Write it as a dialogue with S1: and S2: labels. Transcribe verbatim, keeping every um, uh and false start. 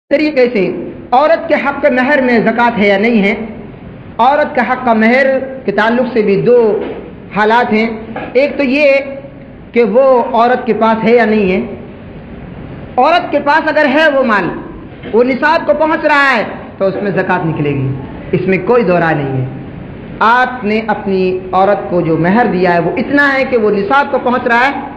S1: तरीके से औरत के हक़ महर में ज़कात है या नहीं है। औरत के हक़ का महर के ताल्लुक़ से भी दो हालात हैं। एक तो ये कि वो औरत के पास है या नहीं है। औरत के पास अगर है वो माल, वो निसाब को पहुँच रहा है, तो उसमें ज़कात निकलेगी, इसमें कोई दो राय नहीं है। आपने अपनी औरत को जो महर दिया है वो इतना है कि वो निसाब को पहुँच रहा है,